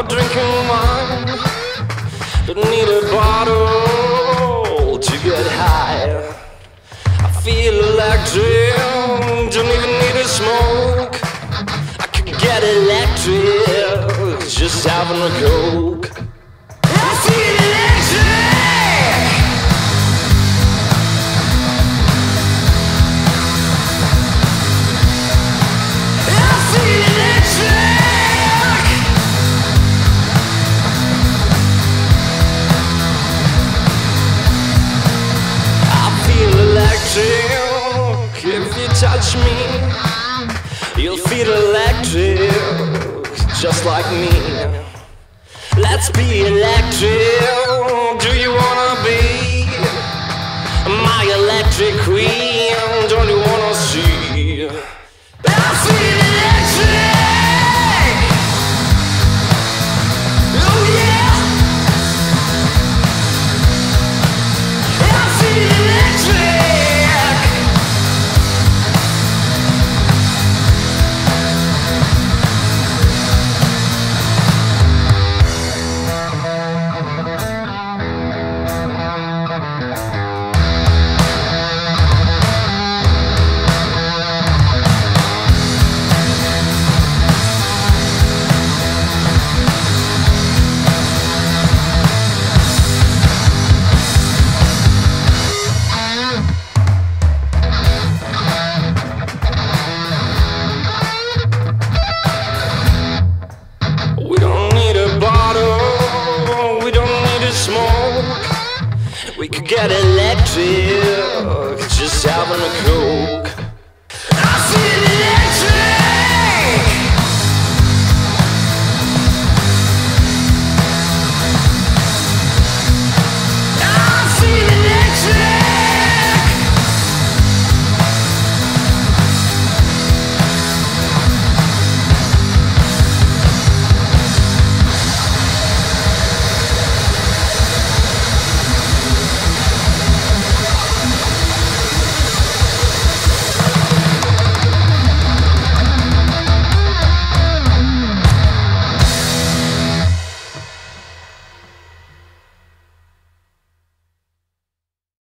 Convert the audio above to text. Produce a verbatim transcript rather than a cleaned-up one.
drinking wine. Don't need a bottle to get high. I feel electric, don't even need a smoke. I could get electric just having a coke. I feel electric. I feel electric. I feel electric. If you touch me, you'll feel electric, just like me. Let's be electric. Do you wanna be my electric queen? Don't you wanna see? I feel electric. Oh yeah. I feel electric. We could get electric, just having a coke.